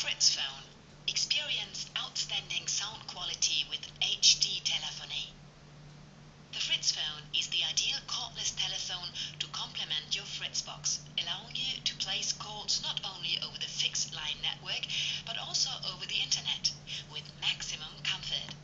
Fritz phone. Experience outstanding sound quality with HD telephony. The Fritz phone is the ideal cordless telephone to complement your Fritz box, allowing you to place calls not only over the fixed line network, but also over the internet, with maximum comfort.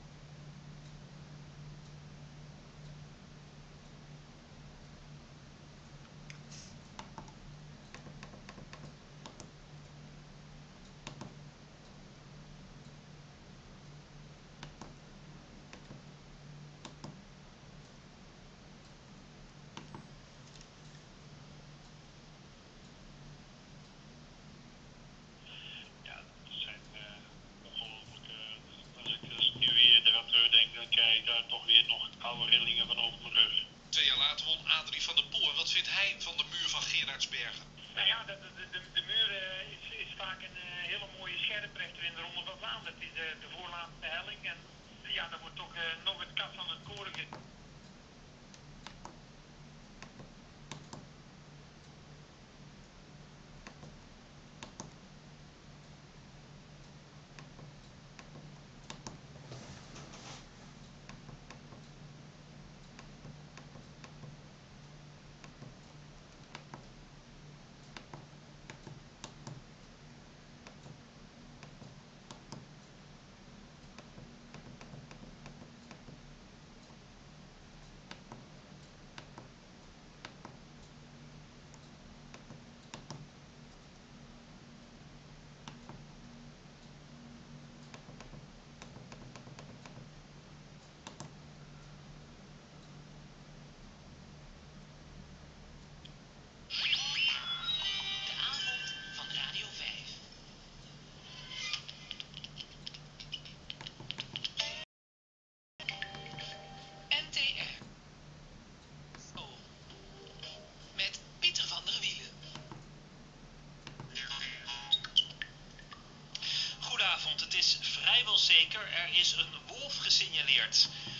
Toch weer nog oude rillingen van over mijn rug. 2 jaar later won Adrie van der Poel. En wat vindt hij van de muur van Gerardsbergen? Nou ja, de muur is vaak een hele mooie scherprechter in de Ronde van Vlaanderen. Het is de voorlaatste helling en ja, dat wordt toch nog het kat van het koren. Het is vrijwel zeker, er is een wolf gesignaleerd.